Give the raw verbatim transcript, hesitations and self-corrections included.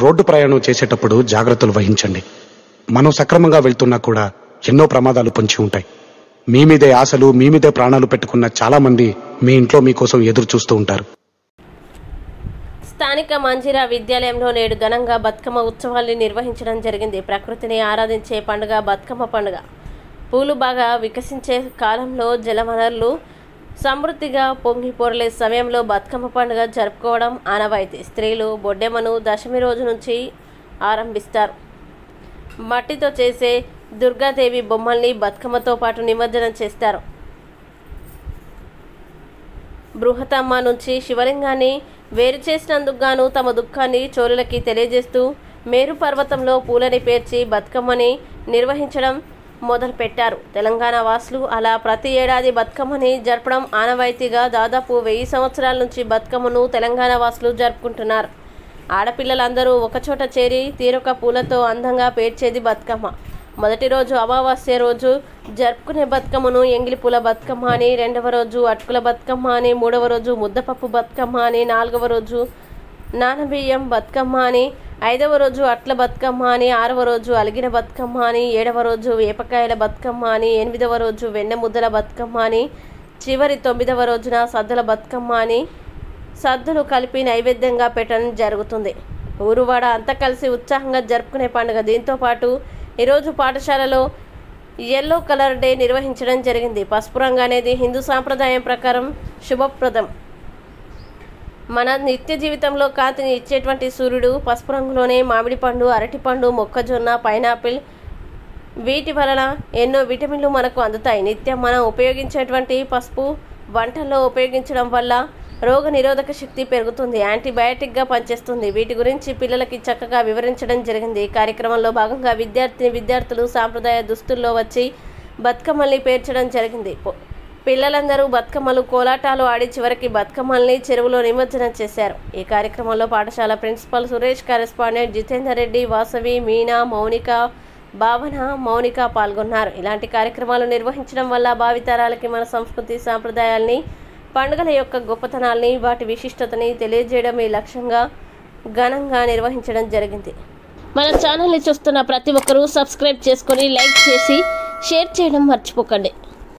Road ప్రయాణం చేసేటప్పుడు జాగ్రత్తలు వహించండి. మనం సక్రమంగా వెళ్తున్నా కూడా ఎన్నో ప్రమాదాలు పొంచి ఉంటాయి. మీ మీదే ఆశలు, మీ మీదే ప్రాణాలు పెట్టుకున్న చాలా మంది మీ ఇంట్లో మీకోసం ఎదురు చూస్తూ ఉంటారు. స్థానిక మంజిరా విద్యాలయంలో నేడు ఘనంగా బతుకమ్మ ఉత్సవాల్ని నిర్వహించడం జరిగింది. ప్రకృతిని ఆరాధించే పండుగ బతుకమ్మ పండుగ. పూలు బాగా వికసించే కాలంలో జలవనరులు సమృద్ధిగా పొంగి పొరలే సమయంలో బతుకమ్మ పండుగ జరుపుకోవడం ఆనవాయితీ. స్త్రీలు బొడ్డెమ్మను దశమి రోజు నుంచి ఆరంభిస్తారు. మట్టితో చేసే దుర్గాదేవి బొమ్మల్ని బతుకమ్మతో పాటు నిమజ్జనం చేస్తారు. బృహతమ్మ నుంచి శివలింగాన్ని వేరు చేసినందుకు గాను తమ దుఃఖాన్ని చోళులకి తెలియజేస్తూ మేరు పర్వతంలో పూలని పేర్చి బతుకమ్మని నిర్వహించడం మొదలుపెట్టారు. తెలంగాణ వాసులు అలా ప్రతి ఏడాది బతుకమ్మని జరపడం ఆనవాయితీగా దాదాపు వెయ్యి సంవత్సరాల నుంచి బతుకమ్మను తెలంగాణ వాసులు జరుపుకుంటున్నారు. ఆడపిల్లలందరూ ఒకచోట చేరి తీరొక పూలతో అందంగా పేర్చేది బతుకమ్మ. మొదటి రోజు అమావాస్య రోజు జరుపుకునే బతుకమ్మను ఎంగిలి పూల బతుకమ్మ అని, రెండవ రోజు అటుకుల బతుకమ్మ అని, మూడవ రోజు ముద్దపప్పు బతుకమ్మ అని, నాలుగవ రోజు నానబియ్యం బతుకమ్మ అని, ఐదవ రోజు అట్ల బతుకమ్మ అని, ఆరవ రోజు అలిగిన బతుకమ్మ అని, ఏడవ రోజు వేపకాయల బతుకమ్మ అని, ఎనిమిదవ రోజు వెన్నె ముద్దల బతుకమ్మ అని, చివరి తొమ్మిదవ రోజున సద్దుల బతుకమ్మ అని సద్దులు కలిపి నైవేద్యంగా పెట్టడం జరుగుతుంది. ఊరువాడ అంతా కలిసి ఉత్సాహంగా జరుపుకునే పండుగ. దీంతోపాటు ఈరోజు పాఠశాలలో ఎల్లో కలర్ డే నిర్వహించడం జరిగింది. పసుపు రంగు అనేది హిందూ సాంప్రదాయం ప్రకారం శుభప్రదం. మన నిత్య జీవితంలో కాంతిని ఇచ్చేటువంటి సూర్యుడు పసుపు రంగులోనే మామిడి పండు, అరటిపండు, మొక్కజొన్న, పైనాపిల్ వీటి వలన ఎన్నో విటమిన్లు మనకు అందుతాయి. నిత్యం మనం ఉపయోగించేటువంటి పసుపు వంటల్లో ఉపయోగించడం వల్ల రోగ నిరోధక శక్తి పెరుగుతుంది, యాంటీబయాటిక్గా పనిచేస్తుంది. వీటి గురించి పిల్లలకి చక్కగా వివరించడం జరిగింది. ఈ కార్యక్రమంలో భాగంగా విద్యార్థిని విద్యార్థులు సాంప్రదాయ దుస్తుల్లో వచ్చి బతుకమ్మల్ని పేర్చడం జరిగింది. పిల్లలందరూ బతుకమ్మలు కోలాటాలు ఆడి చివరికి బతుకమ్మల్ని చెరువులో నిమజ్జనం చేశారు. ఈ కార్యక్రమంలో పాఠశాల ప్రిన్సిపల్ సురేష్, కరెస్పాండెంట్ జితేందర్ రెడ్డి, వాసవి, మీనా, మౌనిక, భావన, మౌనిక పాల్గొన్నారు. ఇలాంటి కార్యక్రమాలు నిర్వహించడం వల్ల భావితరాలకి మన సంస్కృతి సాంప్రదాయాల్ని, పండుగల యొక్క గొప్పతనాల్ని, వాటి విశిష్టతని తెలియజేయడం ఈ లక్ష్యంగా ఘనంగా నిర్వహించడం జరిగింది. మన ఛానల్ని చూస్తున్న ప్రతి ఒక్కరూ సబ్స్క్రైబ్ చేసుకొని లైక్ చేసి షేర్ చేయడం మర్చిపోకండి.